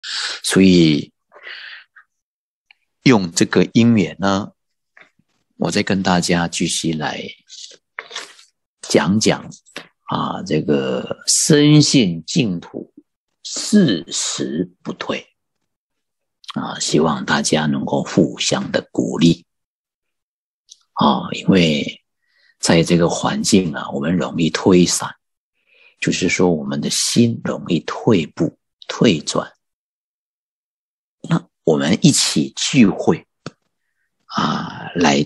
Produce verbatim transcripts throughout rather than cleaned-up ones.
所以用这个因缘呢，我再跟大家继续来讲讲啊，这个深信净土，誓实不退啊，希望大家能够互相的鼓励啊，因为在这个环境啊，我们容易推散，就是说我们的心容易退步、退转。那我们一起聚会啊，来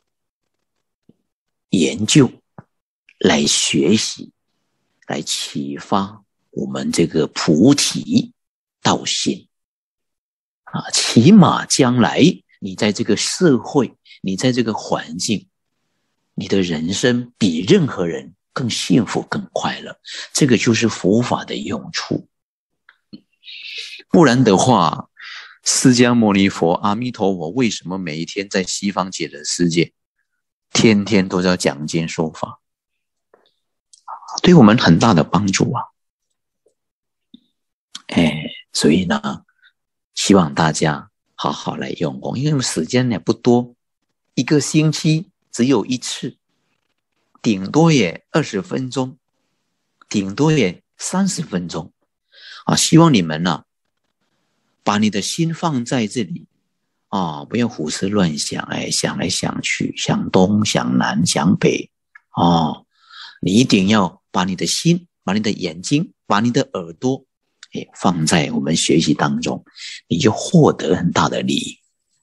研究、来学习、来启发我们这个菩提道心啊，起码将来你在这个社会，你在这个环境，你的人生比任何人更幸福、更快乐。这个就是佛法的用处。不然的话，释迦牟尼佛、阿弥陀佛为什么每一天在西方极乐世界天天都在讲经说法？对我们很大的帮助啊！哎，所以呢，希望大家好好来用功，因为时间也不多，一个星期只有一次，顶多也二十分钟，顶多也三十分钟啊！希望你们呢、啊，把你的心放在这里啊，不要胡思乱想，哎，想来想去，想东想南想北啊！你一定要把你的心、把你的眼睛、把你的耳朵，哎，放在我们学习当中，你就获得很大的利益。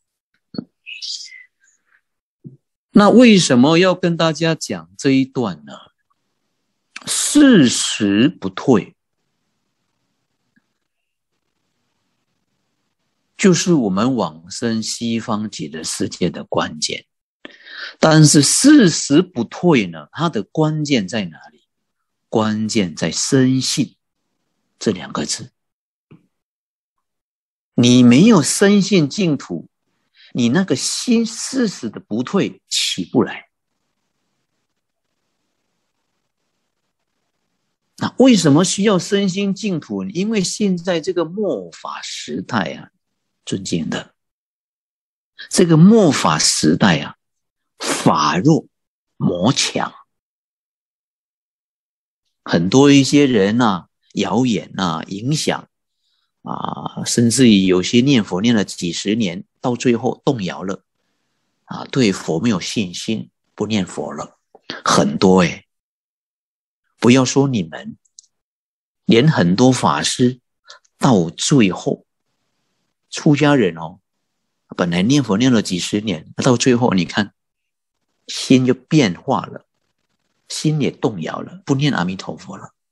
那为什么要跟大家讲这一段呢？誓实不退，就是我们往生西方极乐世界的关键。但是誓实不退呢，它的关键在哪里？关键在深信这两个字。你没有深信净土，你那个心誓实的不退起不来。那为什么需要深信净土？因为现在这个末法时代啊，尊敬的，这个末法时代啊，法弱魔强，很多一些人啊，谣言啊，影响啊，甚至于有些念佛念了几十年，到最后动摇了啊，对佛没有信心，不念佛了，很多诶。不要说你们，连很多法师到最后，出家人哦，本来念佛念了几十年，到最后你看，心就变化了，心也动摇了，不念阿弥陀佛了。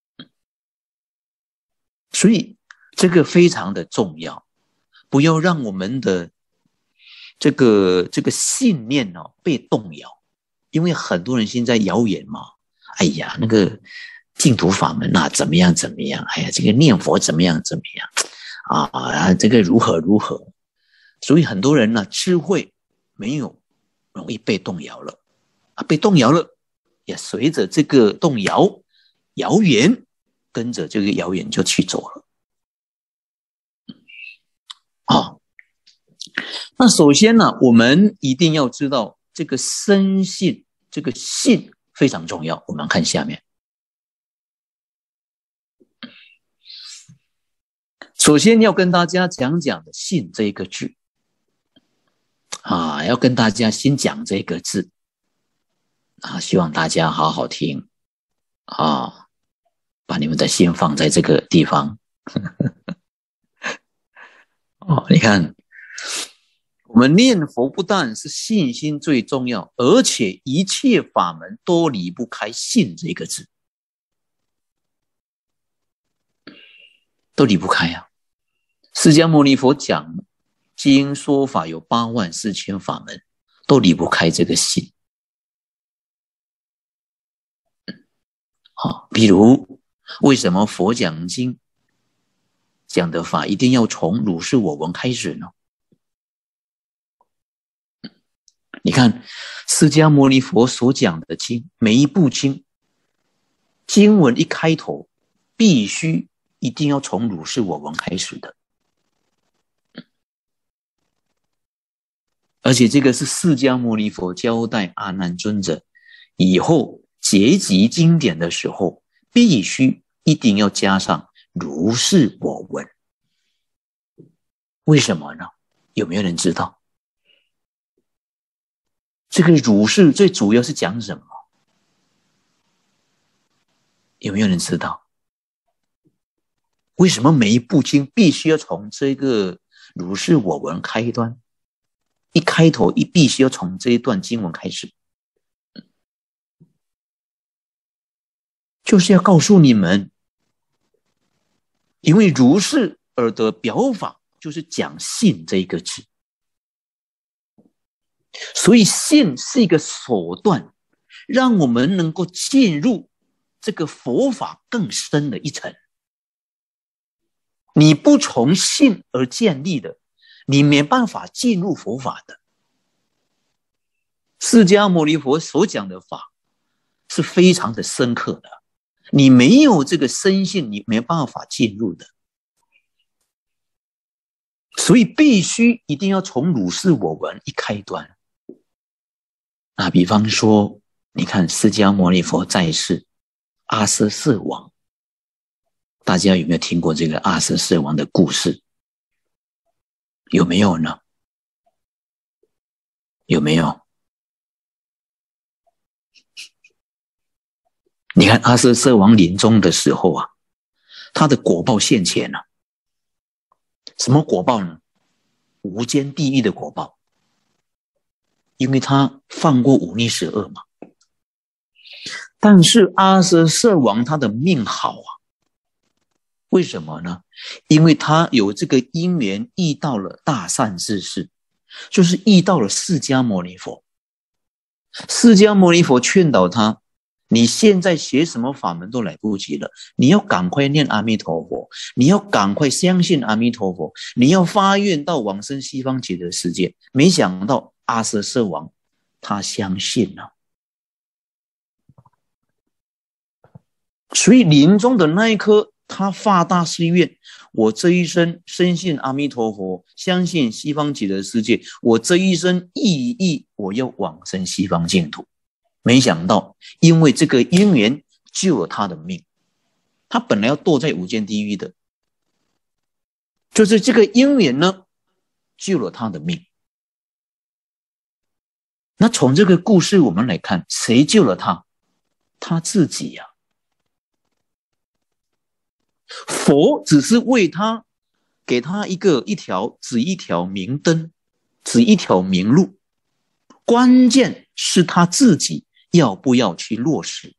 所以这个非常的重要，不要让我们的这个这个信念哦被动摇，因为很多人现在谣言嘛，哎呀，那个净土法门啊，怎么样怎么样，哎呀，这个念佛怎么样怎么样啊，这个如何如何，所以很多人呢、啊，智慧没有，容易被动摇了啊，被动摇了，也随着这个动摇，谣言跟着这个谣言就去走了。啊，那首先呢，我们一定要知道这个深信，这个信非常重要。我们看下面，首先要跟大家讲讲的信这个字啊，要跟大家先讲这个字啊，希望大家好好听啊，把你们的心放在这个地方。哦，你看，我们念佛不但是信心最重要，而且一切法门都离不开信这个字，都离不开啊。释迦牟尼佛讲经说法有八万四千法门，都离不开这个信。好，比如为什么佛讲经讲的法一定要从如是我闻开始呢？你看释迦牟尼佛所讲的经，每一部经经文一开头必须一定要从如是我闻开始的， 而且这个是释迦牟尼佛交代阿难尊者以后结集经典的时候，必须一定要加上如是我闻。为什么呢？有没有人知道？这个如是最主要是讲什么？有没有人知道？为什么每一部经必须要从这个如是我闻开端？一开头一必须要从这一段经文开始，就是要告诉你们，因为如是而得表法，就是讲信这一个字，所以信是一个手段，让我们能够进入这个佛法更深的一层。你不从信而建立的，你没办法进入佛法的。释迦牟尼佛所讲的法是非常的深刻的，你没有这个深信，你没办法进入的。所以必须一定要从如是我闻一开端。那比方说，你看释迦牟尼佛在世，阿阇世王，大家有没有听过这个阿阇世王的故事？有没有呢？有没有？你看阿阇世王临终的时候啊，他的果报现前了、啊。什么果报呢？无间地狱的果报，因为他犯过五逆十恶嘛。但是阿阇世王他的命好啊，为什么呢？因为他有这个因缘遇到了大善知识，就是遇到了释迦牟尼佛。释迦牟尼佛劝导他，你现在学什么法门都来不及了，你要赶快念阿弥陀佛，你要赶快相信阿弥陀佛，你要发愿到往生西方极乐世界。没想到阿阇世王他相信了，所以临终的那一刻，他发大誓愿，我这一生深信阿弥陀佛，相信西方极乐世界，我这一生意义我要往生西方净土。没想到因为这个因缘救了他的命，他本来要堕在无间地狱的，就是这个因缘呢救了他的命。那从这个故事我们来看，谁救了他？他自己呀、啊。佛只是为他给他一个一条指一条明灯，指一条明路，关键是他自己要不要去落实。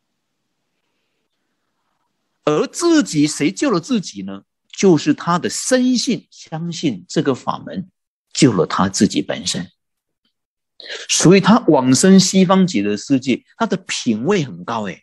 而自己谁救了自己呢？就是他的深信相信这个法门救了他自己本身。所以他往生西方极乐世界，他的品位很高诶。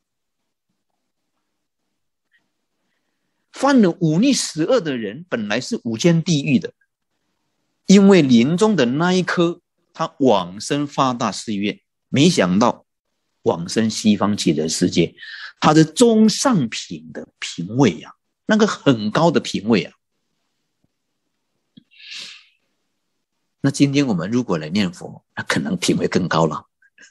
犯了五逆十恶的人本来是无间地狱的，因为临终的那一刻他往生发大誓愿，没想到往生西方极乐世界，他的中上品的品位啊，那个很高的品位啊。那今天我们如果来念佛，那可能品位更高了。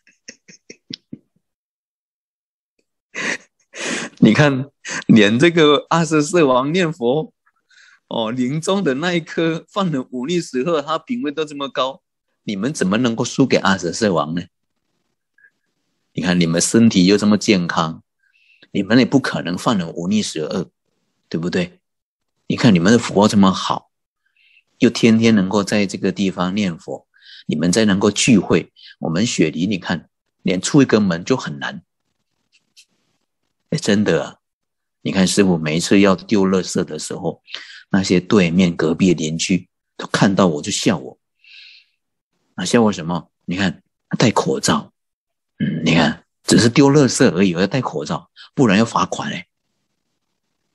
你看，连这个阿阇世王念佛，哦，临终的那一刻犯了五逆十恶，他品位都这么高，你们怎么能够输给阿阇世王呢？你看你们身体又这么健康，你们也不可能犯了五逆十恶，对不对？你看你们的佛这么好，又天天能够在这个地方念佛，你们再能够聚会，我们雪梨你看连出一个门就很难。真的啊，你看师父每一次要丢垃圾的时候，那些对面隔壁的邻居都看到我就笑我。啊，笑我什么？你看戴口罩，嗯，你看只是丢垃圾而已，要戴口罩，不然要罚款嘞。